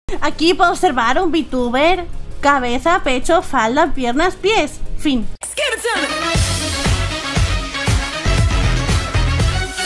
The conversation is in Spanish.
Aquí puedo observar un VTuber. Cabeza, pecho, falda, piernas, pies. Fin.